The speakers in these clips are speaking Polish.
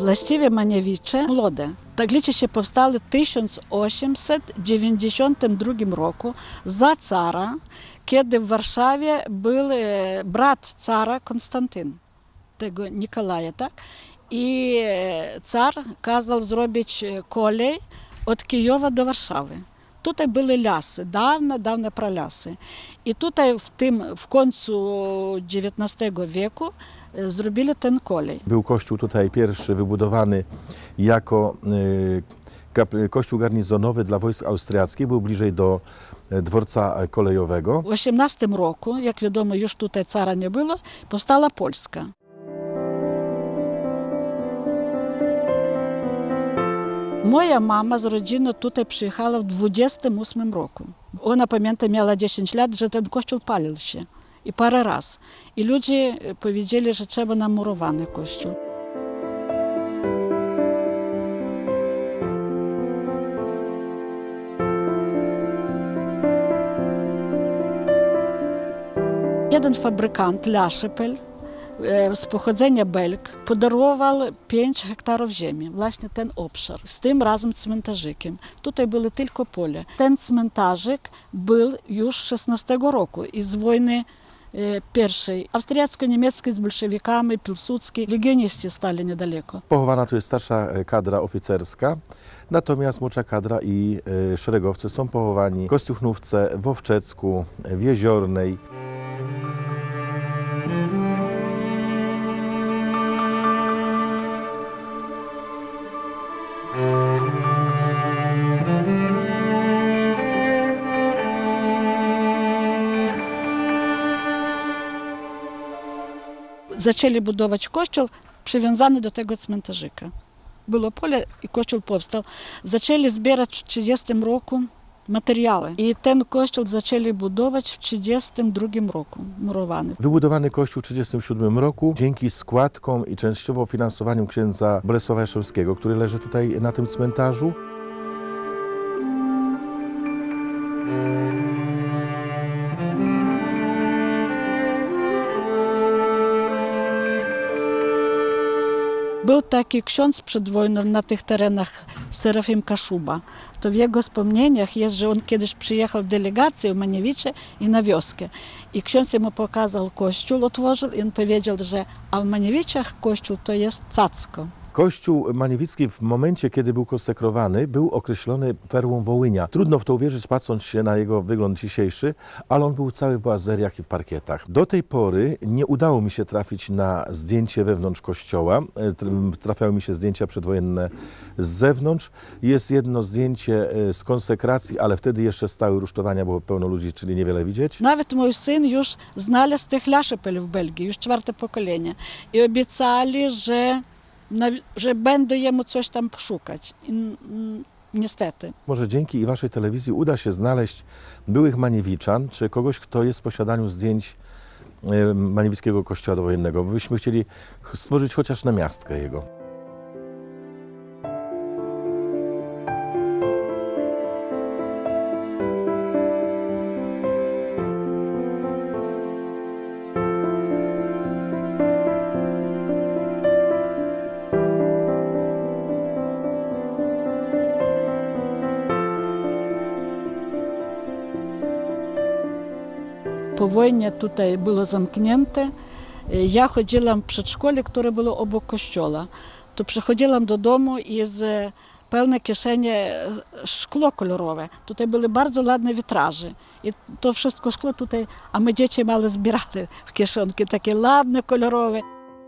Властиві Маневичі молоде. Таглічище повстали в 1892 року за цара, kiedy w Warszawie był brat cara Konstantyn, tego Nikolaja, tak? I car kazał zrobić kolej od Kijowa do Warszawy. Tutaj były lasy, dawne pralasy. I tutaj w końcu XIX wieku zrobili ten kolej. Był kościół tutaj pierwszy wybudowany jako kościół garnizonowy dla wojsk austriackich, był bliżej do dworca kolejowego. W 18 roku, jak wiadomo, już tutaj cara nie było, powstała Polska. Moja mama z rodziną tutaj przyjechała w 28 roku. Ona, pamiętam, miała 10 lat, że ten kościół palił się. I parę razy. I ludzie powiedzieli, że trzeba namurowany kościół. Jeden fabrykant, Laszepel, z pochodzenia Belg, podarował 5 hektarów ziemi, właśnie ten obszar, z tym razem cmentarzykiem. Tutaj było tylko pole. Ten cmentarzyk był już z 16 roku i z wojny pierwszej, austriacko-niemieckiej z bolszewikami, Piłsudski, legioniści stali niedaleko. Pochowana tu jest starsza kadra oficerska, natomiast młodsza kadra i szeregowcy są pochowani w Kostiuchnówce, w Owczecku, w Jeziornej. Zaczęli budować kościół przywiązany do tego cmentarzyka. Było pole i kościół powstał. Zaczęli zbierać w 30 roku materiały i ten kościół zaczęli budować w 32 roku, murowany. Wybudowany kościół w 1937 roku dzięki składkom i częściowo finansowaniu księdza Bolesława Jaszczewskiego, który leży tutaj na tym cmentarzu. Był taki ksiądz przed wojną na tych terenach, Serafim Kaszuba. To w jego wspomnieniach jest, że on kiedyś przyjechał w delegację w Maniewicze i na wioskę. I ksiądz mu pokazał kościół, otworzył i on powiedział, że a w Maniewiczach kościół to jest cacko. Kościół maniewicki w momencie, kiedy był konsekrowany, był określony perłą Wołynia. Trudno w to uwierzyć, patrząc się na jego wygląd dzisiejszy, ale on był cały w boazeriach i w parkietach. Do tej pory nie udało mi się trafić na zdjęcie wewnątrz kościoła. Trafiały mi się zdjęcia przedwojenne z zewnątrz. Jest jedno zdjęcie z konsekracji, ale wtedy jeszcze stały rusztowania, było pełno ludzi, czyli niewiele widzieć. Nawet mój syn już znalazł tych Laszepel w Belgii, już 4. pokolenie. I obiecali, że będę jemu coś tam szukać. Niestety. Może dzięki i waszej telewizji uda się znaleźć byłych Maniewiczan, czy kogoś, kto jest w posiadaniu zdjęć maniewickiego kościoła dowojennego. Byśmy chcieli stworzyć chociaż namiastkę jego. Po wojnie tutaj było zamknięte. Ja chodziłam w przedszkole, które było obok kościoła. To przychodziłam do domu i z pełne kieszenie szkło kolorowe. Tutaj były bardzo ładne witraże. I to wszystko szkło tutaj, a my dzieci małe zbierali w kieszonki, takie ładne, kolorowe.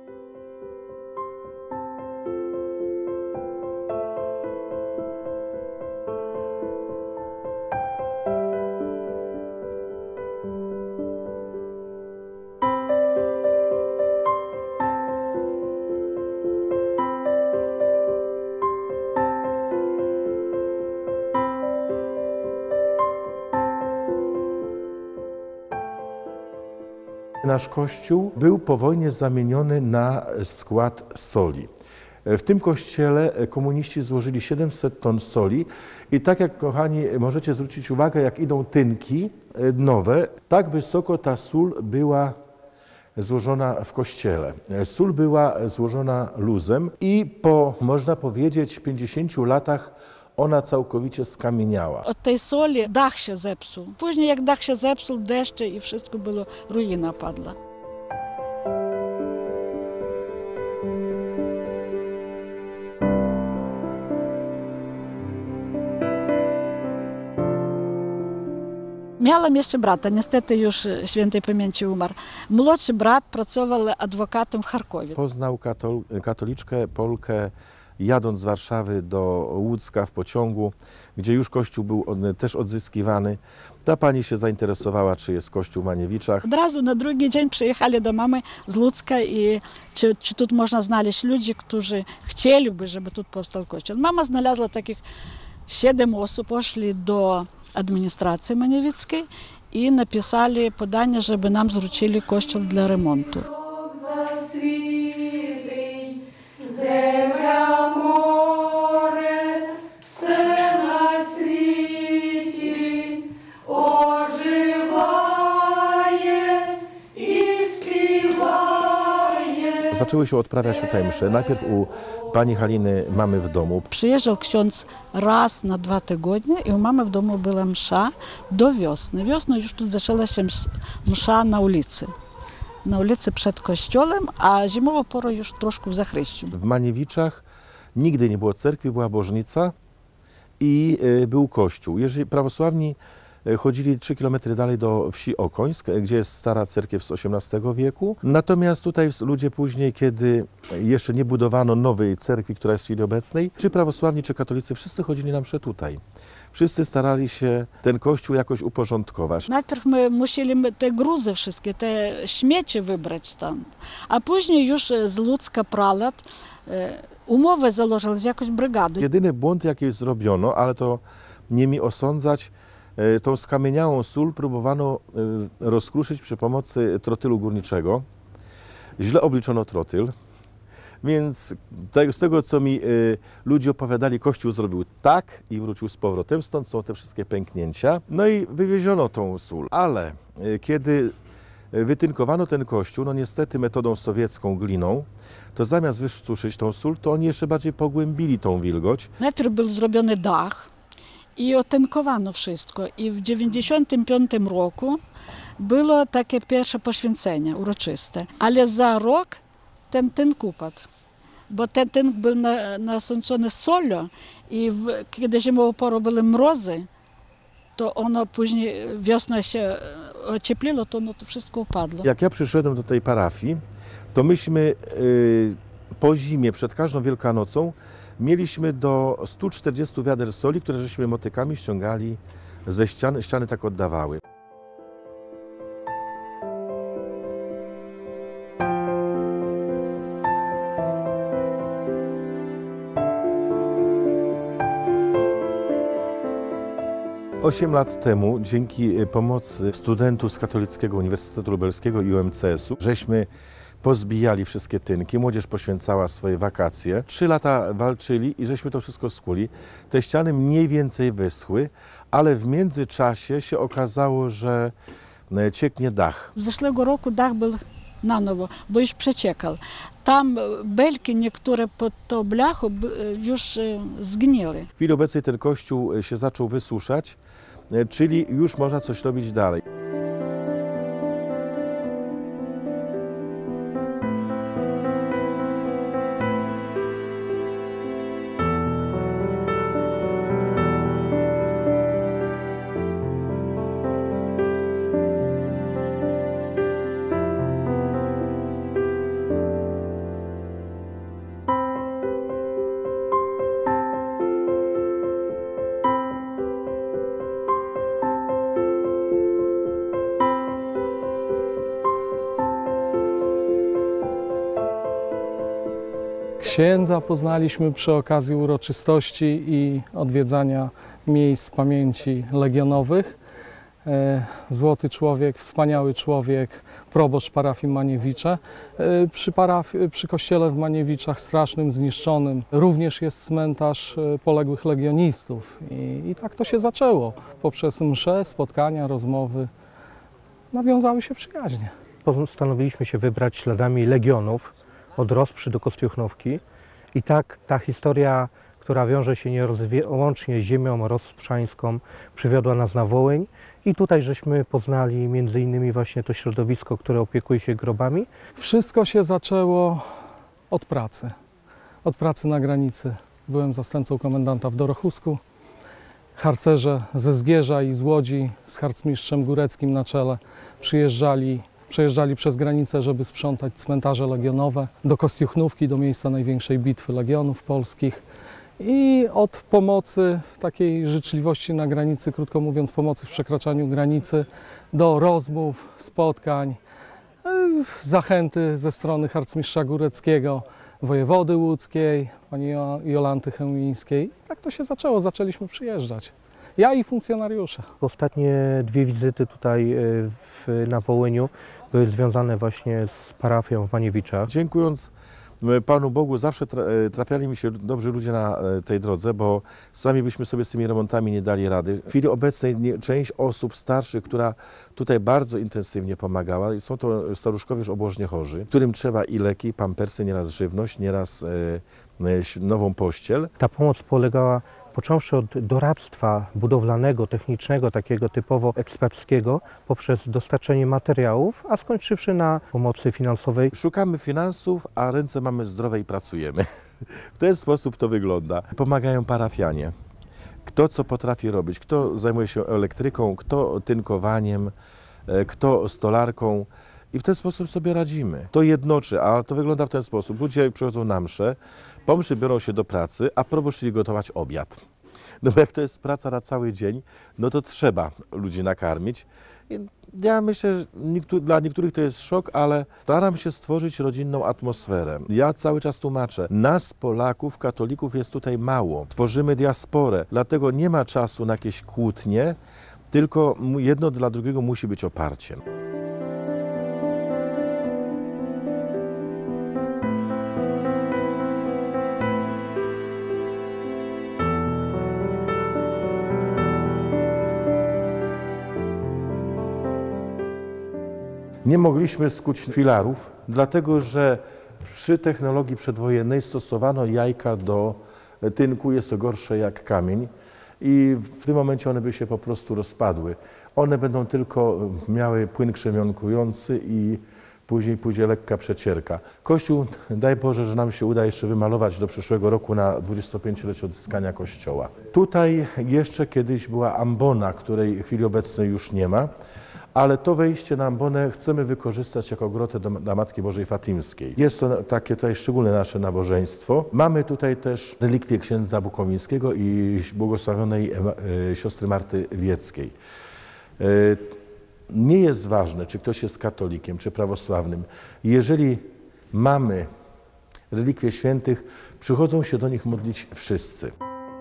Nasz kościół był po wojnie zamieniony na skład soli. W tym kościele komuniści złożyli 700 ton soli i tak jak, kochani, możecie zwrócić uwagę, jak idą tynki nowe, tak wysoko ta sól była złożona w kościele. Sól była złożona luzem i po, można powiedzieć, 50 latach ona całkowicie skamieniała. Od tej soli dach się zepsuł. Później jak dach się zepsuł, deszcze i wszystko było, ruina padła. Miałam jeszcze brata, niestety już świętej pamięci umarł. Młodszy brat pracował adwokatem w Charkowie. Poznał katoliczkę, Polkę, jadąc z Warszawy do Łódzka w pociągu, gdzie już kościół był też odzyskiwany. Ta pani się zainteresowała, czy jest kościół w Maniewiczach. Od razu na drugi dzień przyjechali do mamy z Łódzka i czy tu można znaleźć ludzi, którzy chcieliby, żeby tu powstał kościół. Mama znalazła takich 7 osób, poszli do administracji maniewickiej i napisali podanie, żeby nam zwrócili kościół dla remontu. Zaczęły się odprawiać tutaj msze. Najpierw u pani Haliny mamy w domu. Przyjeżdżał ksiądz raz na 2 tygodnie i u mamy w domu była msza do wiosny. Wiosną już tu zaczęła się msza na ulicy. Na ulicy przed kościołem, a zimową porą już troszkę w Zachryściu. W Maniewiczach nigdy nie było cerkwi, była bożnica i był kościół. Jeżeli prawosławni chodzili 3 km dalej do wsi Okońsk, gdzie jest stara cerkiew z XVIII wieku. Natomiast tutaj ludzie później, kiedy jeszcze nie budowano nowej cerkwi, która jest w chwili obecnej, czy prawosławni, czy katolicy, wszyscy chodzili na msze tutaj. Wszyscy starali się ten kościół jakoś uporządkować. Najpierw my musieli te gruzy wszystkie, te śmieci wybrać tam, a później już z Łódzka pralat umowę założył z jakąś brygadą. Jedyny błąd, jaki zrobiono, ale to nie mi osądzać, tą skamieniałą sól próbowano rozkruszyć przy pomocy trotylu górniczego. Źle obliczono trotyl, więc z tego, co mi ludzie opowiadali, kościół zrobił tak i wrócił z powrotem, stąd są te wszystkie pęknięcia. No i wywieziono tą sól, ale kiedy wytynkowano ten kościół, no niestety metodą sowiecką, gliną, to zamiast wysuszyć tą sól, to oni jeszcze bardziej pogłębili tą wilgoć. Najpierw był zrobiony dach i otynkowano wszystko. I w 1995 roku było takie pierwsze poświęcenie uroczyste. Ale za rok ten tynk upadł, bo ten tynk był nasączony solą i kiedy zimową porą były mrozy, to ono później wiosna się ociepliło, to ono to wszystko upadło. Jak ja przyszedłem do tej parafii, to myśmy po zimie, przed każdą Wielkanocą, mieliśmy do 140 wiader soli, które żeśmy motykami ściągali ze ścian. Ściany tak oddawały. Osiem lat temu, dzięki pomocy studentów z Katolickiego Uniwersytetu Lubelskiego i UMCS-u, żeśmy pozbijali wszystkie tynki, młodzież poświęcała swoje wakacje. 3 lata walczyli i żeśmy to wszystko skuli. Te ściany mniej więcej wyschły, ale w międzyczasie się okazało, że cieknie dach. W zeszłego roku dach był na nowo, bo już przeciekał. Tam belki niektóre pod tą blachą już zgniły. W chwili obecnej ten kościół się zaczął wysuszać, czyli już można coś robić dalej. Księdza poznaliśmy przy okazji uroczystości i odwiedzania miejsc pamięci legionowych. Złoty człowiek, wspaniały człowiek, proboszcz parafii Maniewicze. Przy kościele w Maniewiczach strasznym, zniszczonym również jest cmentarz poległych legionistów. I tak to się zaczęło. Poprzez msze, spotkania, rozmowy nawiązały się przyjaźnie. postanowiliśmy się wybrać śladami legionów od Rosprzy do Kostiuchnówki i tak ta historia, która wiąże się nieodłącznie z ziemią rozprzańską, przywiodła nas na Wołyń i tutaj żeśmy poznali między innymi właśnie to środowisko, które opiekuje się grobami. Wszystko się zaczęło od pracy na granicy. Byłem zastępcą komendanta w Dorochusku. Harcerze ze Zgierza i z Łodzi z harcmistrzem Góreckim na czele przejeżdżali przez granicę, żeby sprzątać cmentarze legionowe do Kostiuchnówki, do miejsca największej bitwy legionów polskich. I od pomocy, takiej życzliwości na granicy, krótko mówiąc, pomocy w przekraczaniu granicy, do rozmów, spotkań, zachęty ze strony harcmistrza Góreckiego, wojewody łódzkiej, pani Jolanty Chełmińskiej. Tak to się zaczęło, zaczęliśmy przyjeżdżać. Ja i funkcjonariusze. Ostatnie 2 wizyty tutaj na Wołyniu były związane właśnie z parafią w Maniewiczach. Dziękując Panu Bogu, zawsze trafiali mi się dobrzy ludzie na tej drodze, bo sami byśmy sobie z tymi remontami nie dali rady. W chwili obecnej część osób starszych, która tutaj bardzo intensywnie pomagała, są to staruszkowie już obłożnie chorzy, którym trzeba i leki, pampersy, nieraz żywność, nieraz nową pościel. Ta pomoc polegała począwszy od doradztwa budowlanego, technicznego, takiego typowo eksperckiego, poprzez dostarczenie materiałów, a skończywszy na pomocy finansowej. Szukamy finansów, a ręce mamy zdrowe i pracujemy. W ten sposób to wygląda. Pomagają parafianie. Kto co potrafi robić, kto zajmuje się elektryką, kto tynkowaniem, kto stolarką. I w ten sposób sobie radzimy. To jednoczy, a to wygląda w ten sposób. Ludzie przychodzą na mszę, po mszy biorą się do pracy, a proboszcz szli gotować obiad. No bo jak to jest praca na cały dzień, no to trzeba ludzi nakarmić. I ja myślę, że dla niektórych to jest szok, ale staram się stworzyć rodzinną atmosferę. Ja cały czas tłumaczę, nas Polaków, katolików jest tutaj mało. Tworzymy diasporę, dlatego nie ma czasu na jakieś kłótnie, tylko jedno dla drugiego musi być oparciem. Nie mogliśmy skuć filarów, dlatego że przy technologii przedwojennej stosowano jajka do tynku, jest to gorsze jak kamień i w tym momencie one by się po prostu rozpadły. One będą tylko miały płyn krzemionkujący i później pójdzie lekka przecierka. Kościół, daj Boże, że nam się uda jeszcze wymalować do przyszłego roku na 25-lecie odzyskania kościoła. Tutaj jeszcze kiedyś była ambona, której w chwili obecnej już nie ma. Ale to wejście na ambonę chcemy wykorzystać jako grotę dla Matki Bożej Fatimskiej. Jest to takie tutaj szczególne nasze nabożeństwo. Mamy tutaj też relikwie księdza Bukowińskiego i błogosławionej siostry Marty Wieckiej. Nie jest ważne, czy ktoś jest katolikiem, czy prawosławnym. Jeżeli mamy relikwie świętych, przychodzą się do nich modlić wszyscy.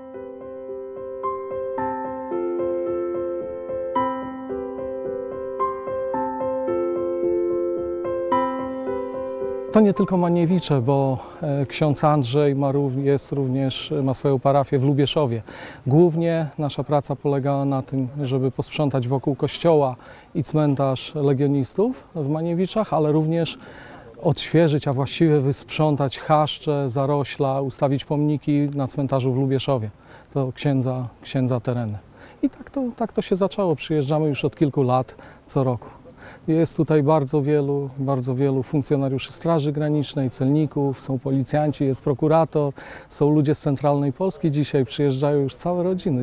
To nie tylko Maniewicze, bo ksiądz Andrzej ma swoją parafię w Lubieszowie. Głównie nasza praca polegała na tym, żeby posprzątać wokół kościoła i cmentarz legionistów w Maniewiczach, ale również odświeżyć, a właściwie wysprzątać chaszcze, zarośla, ustawić pomniki na cmentarzu w Lubieszowie. To księdza tereny. I tak to się zaczęło. Przyjeżdżamy już od kilku lat, co roku. Jest tutaj bardzo wielu funkcjonariuszy Straży Granicznej, celników, są policjanci, jest prokurator, są ludzie z centralnej Polski. Dzisiaj przyjeżdżają już całe rodziny.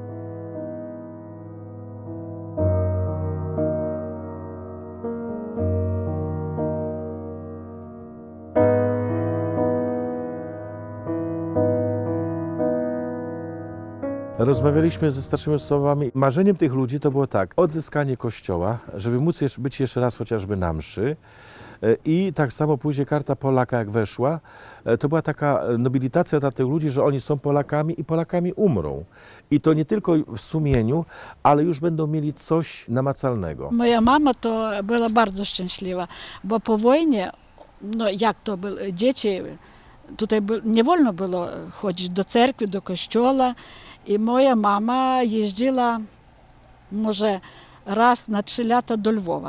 Rozmawialiśmy ze starszymi osobami. Marzeniem tych ludzi to było tak, odzyskanie kościoła, żeby móc być jeszcze raz chociażby na mszy. I tak samo później Karta Polaka jak weszła, to była taka nobilitacja dla tych ludzi, że oni są Polakami i Polakami umrą. I to nie tylko w sumieniu, ale już będą mieli coś namacalnego. Moja mama to była bardzo szczęśliwa, bo po wojnie, no jak to było, dzieci, tutaj nie wolno było chodzić do cerkwi, do kościoła. I moja mama jeździła może raz na 3 lata do Lwowa.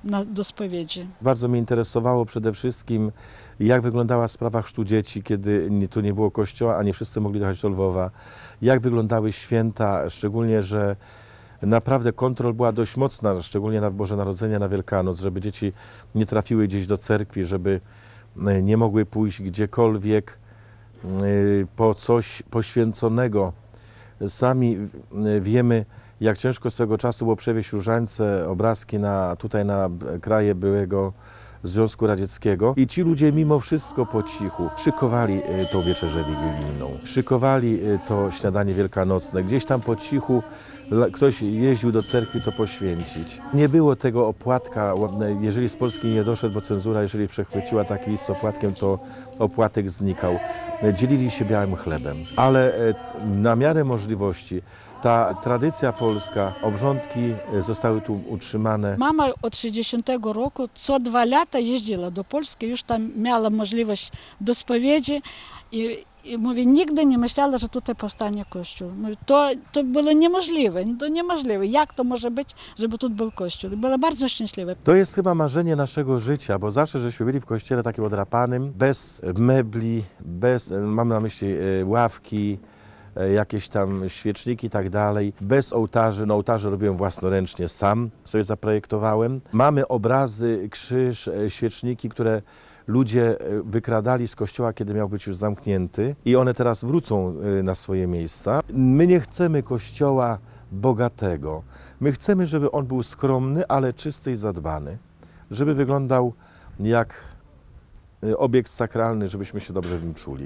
do spowiedzi. Bardzo mnie interesowało przede wszystkim, jak wyglądała sprawa chrztu dzieci, kiedy tu nie było kościoła, a nie wszyscy mogli dojechać do Lwowa. Jak wyglądały święta, szczególnie, że naprawdę kontrola była dość mocna, szczególnie na Boże Narodzenie, na Wielkanoc, żeby dzieci nie trafiły gdzieś do cerkwi, żeby nie mogły pójść gdziekolwiek po coś poświęconego. Sami wiemy, jak ciężko swego czasu było przewieźć różańce, obrazki tutaj na kraje byłego Związku Radzieckiego. I ci ludzie mimo wszystko po cichu szykowali tą wieczerzę wigilijną, szykowali to śniadanie wielkanocne. Gdzieś tam po cichu ktoś jeździł do cerkwi to poświęcić. Nie było tego opłatka, jeżeli z Polski nie doszedł, bo cenzura, jeżeli przechwyciła taki list z opłatkiem, to opłatek znikał. Dzielili się białym chlebem, ale na miarę możliwości ta tradycja polska, obrządki zostały tu utrzymane. Mama od 60 roku co 2 lata jeździła do Polski, już tam miała możliwość do spowiedzi i mówi, nigdy nie myślała, że tutaj powstanie kościół. Mówi, to było niemożliwe, to niemożliwe. Jak to może być, żeby tu był kościół? Była bardzo szczęśliwa. To jest chyba marzenie naszego życia, bo zawsze żeśmy byli w kościele takim odrapanym, bez mebli, mam na myśli ławki, jakieś tam świeczniki i tak dalej, bez ołtarzy. No, ołtarze robiłem własnoręcznie, sam sobie zaprojektowałem. Mamy obrazy, krzyż, świeczniki, które ludzie wykradali z kościoła, kiedy miał być już zamknięty i one teraz wrócą na swoje miejsca. My nie chcemy kościoła bogatego. My chcemy, żeby on był skromny, ale czysty i zadbany. Żeby wyglądał jak obiekt sakralny, żebyśmy się dobrze w nim czuli.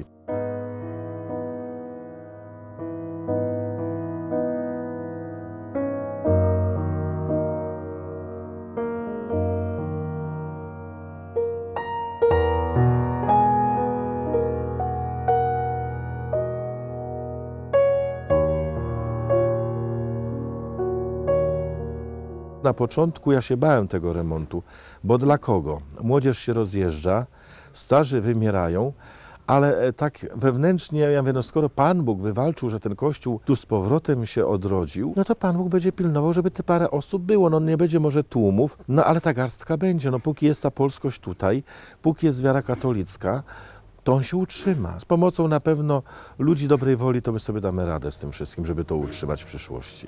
Na początku ja się bałem tego remontu, bo dla kogo? Młodzież się rozjeżdża, starzy wymierają, ale tak wewnętrznie ja mówię, no skoro Pan Bóg wywalczył, że ten kościół tu z powrotem się odrodził, no to Pan Bóg będzie pilnował, żeby te parę osób było. No nie będzie może tłumów, no ale ta garstka będzie. No póki jest ta polskość tutaj, póki jest wiara katolicka, to on się utrzyma. Z pomocą na pewno ludzi dobrej woli to my sobie damy radę z tym wszystkim, żeby to utrzymać w przyszłości.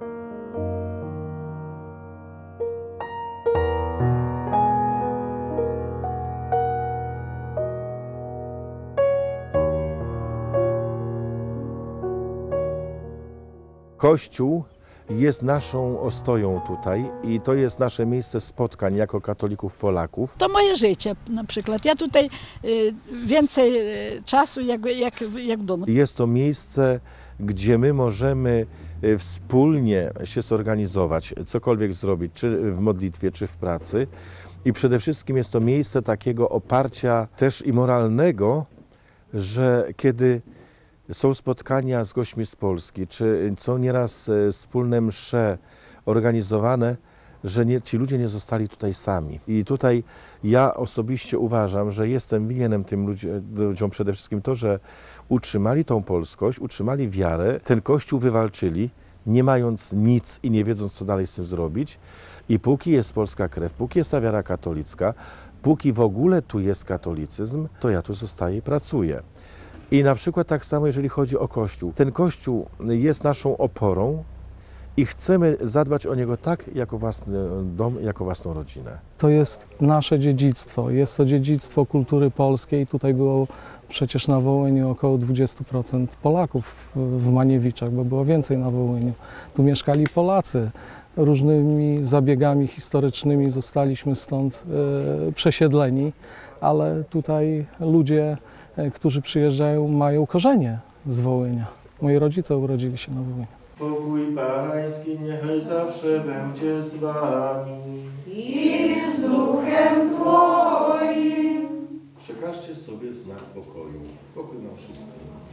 Kościół jest naszą ostoją tutaj i to jest nasze miejsce spotkań jako katolików Polaków. To moje życie na przykład. Ja tutaj więcej czasu jak w domu. Jest to miejsce, gdzie my możemy wspólnie się zorganizować, cokolwiek zrobić, czy w modlitwie, czy w pracy. I przede wszystkim jest to miejsce takiego oparcia też i moralnego, że kiedy są spotkania z gośćmi z Polski, czy są nieraz wspólne msze organizowane, że ci ludzie nie zostali tutaj sami. I tutaj ja osobiście uważam, że jestem winien tym ludziom przede wszystkim to, że utrzymali tą polskość, utrzymali wiarę, ten Kościół wywalczyli, nie mając nic i nie wiedząc, co dalej z tym zrobić. I póki jest polska krew, póki jest ta wiara katolicka, póki w ogóle tu jest katolicyzm, to ja tu zostaję i pracuję. I na przykład tak samo, jeżeli chodzi o Kościół. Ten Kościół jest naszą oporą i chcemy zadbać o niego tak, jako własny dom, jako własną rodzinę. To jest nasze dziedzictwo, jest to dziedzictwo kultury polskiej. Tutaj było przecież na Wołyniu około 20% Polaków w Maniewiczach, bo było więcej na Wołyniu. Tu mieszkali Polacy. Różnymi zabiegami historycznymi zostaliśmy stąd przesiedleni, ale tutaj ludzie, którzy przyjeżdżają, mają korzenie z Wołynia. Moi rodzice urodzili się na Wołyniu. Pokój Pański niechaj zawsze będzie z wami. I z duchem Twoim. Przekażcie sobie znak pokoju. Pokój nam wszystkim.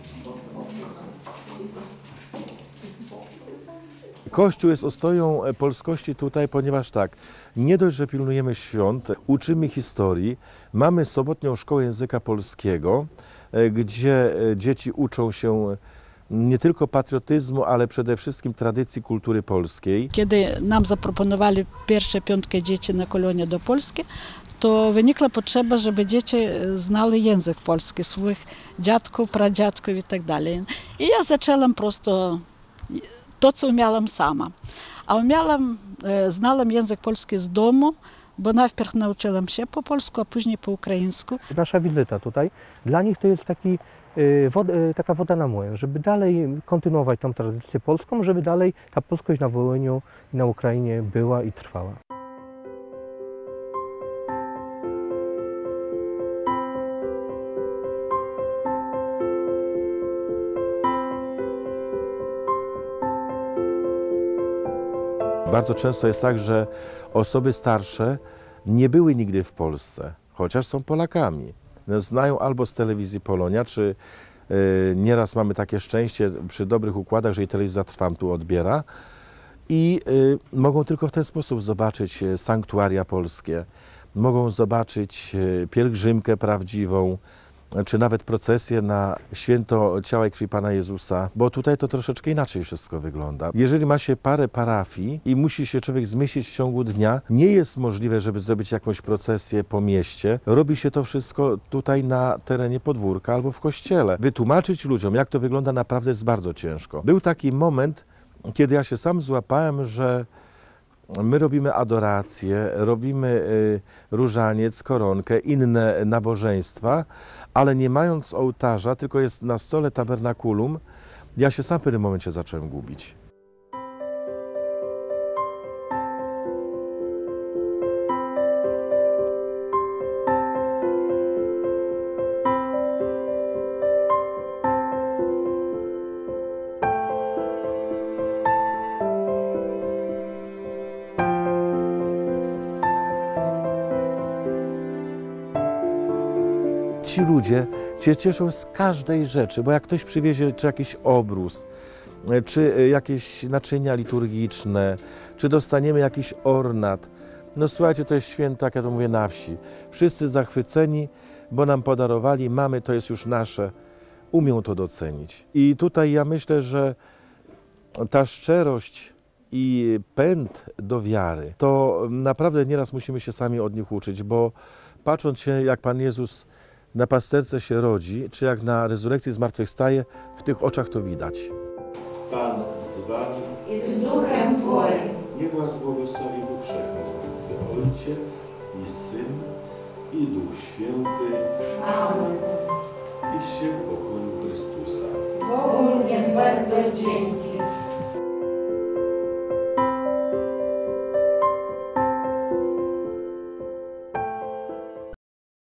Kościół jest ostoją polskości tutaj, ponieważ tak, nie dość, że pilnujemy świąt, uczymy historii, mamy sobotnią szkołę języka polskiego, gdzie dzieci uczą się nie tylko patriotyzmu, ale przede wszystkim tradycji kultury polskiej. Kiedy nam zaproponowali pierwsze 5 dzieci na kolonię do Polski, to wynikła potrzeba, żeby dzieci znały język polski, swoich dziadków, pradziadków i tak dalej. I ja zaczęłam prosto to, co umiałam sama. A znałam język polski z domu, bo najpierw nauczyłam się po polsku, a później po ukraińsku. Nasza wizyta tutaj, dla nich to jest taka woda na młyn, żeby dalej kontynuować tą tradycję polską, żeby dalej ta polskość na Wołyniu i na Ukrainie była i trwała. Bardzo często jest tak, że osoby starsze nie były nigdy w Polsce, chociaż są Polakami. Znają albo z telewizji Polonia, czy nieraz mamy takie szczęście przy dobrych układach, że i telewizja Trwam tu odbiera i mogą tylko w ten sposób zobaczyć sanktuaria polskie, mogą zobaczyć pielgrzymkę prawdziwą, czy nawet procesję na święto ciała i krwi Pana Jezusa, bo tutaj to troszeczkę inaczej wszystko wygląda. Jeżeli ma się parę parafii i musi się człowiek zmieścić w ciągu dnia, nie jest możliwe, żeby zrobić jakąś procesję po mieście. Robi się to wszystko tutaj na terenie podwórka albo w kościele. Wytłumaczyć ludziom, jak to wygląda, naprawdę jest bardzo ciężko. Był taki moment, kiedy ja się sam złapałem, że my robimy adorację, robimy różaniec, koronkę, inne nabożeństwa, ale nie mając ołtarza, tylko jest na stole tabernakulum, ja się sam w pewnym momencie zacząłem gubić. Ci ludzie się cieszą z każdej rzeczy, bo jak ktoś przywiezie czy jakiś obrus, czy jakieś naczynia liturgiczne, czy dostaniemy jakiś ornat, no słuchajcie, to jest święto, jak ja to mówię, na wsi. Wszyscy zachwyceni, bo nam podarowali, mamy, to jest już nasze, umią to docenić. I tutaj ja myślę, że ta szczerość i pęd do wiary, to naprawdę nieraz musimy się sami od nich uczyć, bo patrząc się, jak Pan Jezus na pasterce się rodzi, czy jak na rezurekcji zmartwychwstaje, w tych oczach to widać. Pan z wami I z duchem Twoim. niech was błogosławi Bóg Wszechmogący, Ojciec i Syn i Duch Święty. Amen. Idźcie w pokoju Chrystusa. Bogu niech będą dzięki.